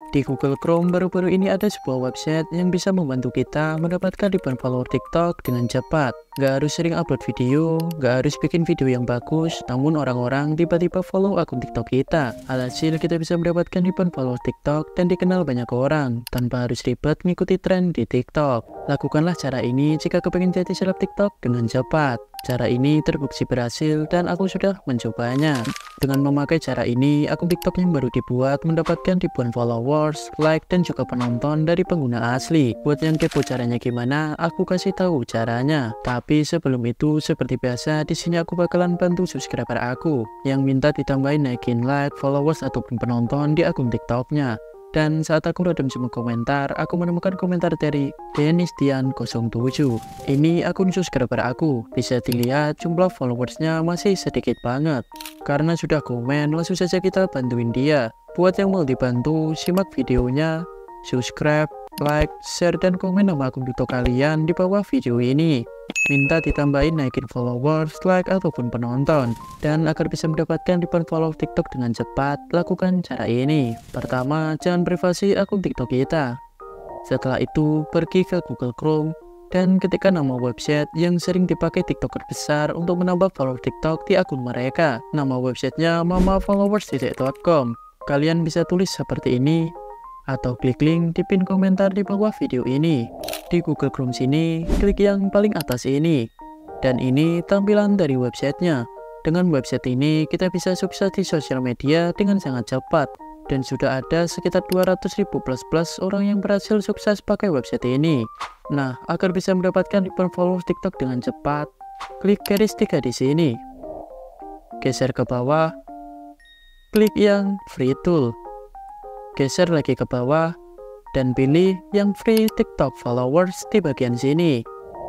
Di Google Chrome baru-baru ini ada sebuah website yang bisa membantu kita mendapatkan ribuan follower TikTok dengan cepat. Gak harus sering upload video, gak harus bikin video yang bagus, namun orang-orang tiba-tiba follow akun TikTok kita. Alhasil kita bisa mendapatkan ribuan follower TikTok dan dikenal banyak orang, tanpa harus ribet mengikuti tren di TikTok. Lakukanlah cara ini jika kepingin jadi seleb TikTok dengan cepat. Cara ini terbukti berhasil dan aku sudah mencobanya. Dengan memakai cara ini, akun TikTok yang baru dibuat mendapatkan ribuan followers, like, dan juga penonton dari pengguna asli. Buat yang kepo caranya gimana, aku kasih tahu caranya. Tapi sebelum itu, seperti biasa, di sini aku bakalan bantu subscriber aku yang minta ditambahin naikin like, followers, ataupun penonton di akun TikToknya. Dan saat aku random semua komentar, aku menemukan komentar dari Denistian07. Ini akun subscriber aku. Bisa dilihat jumlah followersnya masih sedikit banget. Karena sudah komen, langsung saja kita bantuin dia. Buat yang mau dibantu, simak videonya, subscribe, like, share, dan komen nama akun TikTok kalian di bawah video ini. Minta ditambahin naikin followers, like, ataupun penonton. Dan agar bisa mendapatkan ribuan follow TikTok dengan cepat, lakukan cara ini. Pertama, jangan privasi akun TikTok kita. Setelah itu, pergi ke Google Chrome dan ketikkan nama website yang sering dipakai TikToker besar untuk menambah follow TikTok di akun mereka. Nama websitenya mamafollowers.com. Kalian bisa tulis seperti ini, atau klik link di pin komentar di bawah video ini. Di Google Chrome sini, klik yang paling atas ini. Dan ini tampilan dari websitenya. Dengan website ini, kita bisa sukses di sosial media dengan sangat cepat. Dan sudah ada sekitar 200.000 plus orang yang berhasil sukses pakai website ini. Nah, agar bisa mendapatkan ribuan followers TikTok dengan cepat, klik garis 3 di sini. Geser ke bawah, klik yang free tool. Geser lagi ke bawah, dan pilih yang free TikTok followers di bagian sini.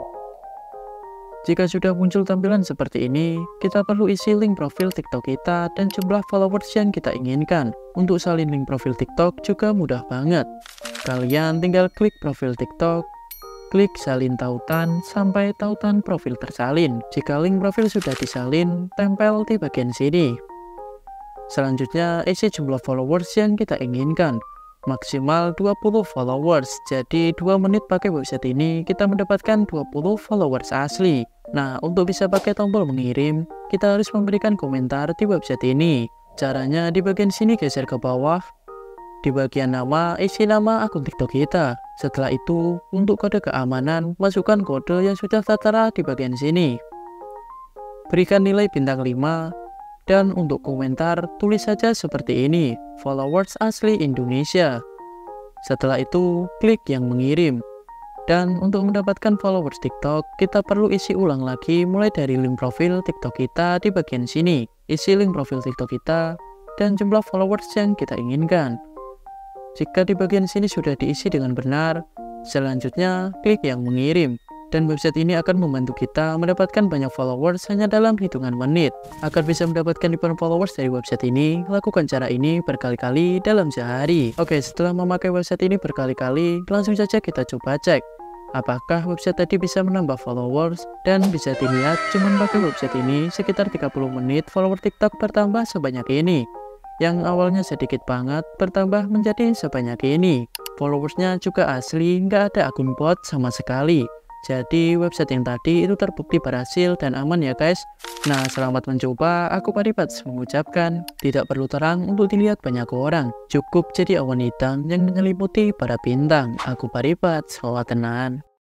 Jika sudah muncul tampilan seperti ini, kita perlu isi link profil TikTok kita dan jumlah followers yang kita inginkan. Untuk salin link profil TikTok juga mudah banget. Kalian tinggal klik profil TikTok, klik salin tautan sampai tautan profil tersalin. Jika link profil sudah disalin, tempel di bagian sini. Selanjutnya, isi jumlah followers yang kita inginkan. Maksimal 20 followers, jadi 2 menit pakai website ini kita mendapatkan 20 followers asli. Nah, untuk bisa pakai tombol mengirim, kita harus memberikan komentar di website ini. Caranya di bagian sini geser ke bawah, di bagian nama isi nama akun TikTok kita. Setelah itu, untuk kode keamanan, masukkan kode yang sudah tertera di bagian sini. Berikan nilai bintang 5. Dan untuk komentar, tulis saja seperti ini, followers asli Indonesia. Setelah itu, klik yang mengirim. Dan untuk mendapatkan followers TikTok, kita perlu isi ulang lagi mulai dari link profil TikTok kita di bagian sini. Isi link profil TikTok kita, dan jumlah followers yang kita inginkan. Jika di bagian sini sudah diisi dengan benar, selanjutnya klik yang mengirim. Dan website ini akan membantu kita mendapatkan banyak followers hanya dalam hitungan menit. Agar bisa mendapatkan ribuan followers dari website ini, lakukan cara ini berkali-kali dalam sehari. Oke, setelah memakai website ini berkali-kali, langsung saja kita coba cek apakah website tadi bisa menambah followers. Dan bisa dilihat cuman pakai website ini sekitar 30 menit follower TikTok bertambah sebanyak ini. Yang awalnya sedikit banget bertambah menjadi sebanyak ini. Followersnya juga asli, nggak ada akun bot sama sekali. Jadi website yang tadi itu terbukti berhasil dan aman ya guys. Nah, selamat mencoba. Aku Paripats mengucapkan, tidak perlu terang untuk dilihat banyak orang. Cukup jadi awan hitam yang menyelimuti para bintang. Aku Paripats, tenan.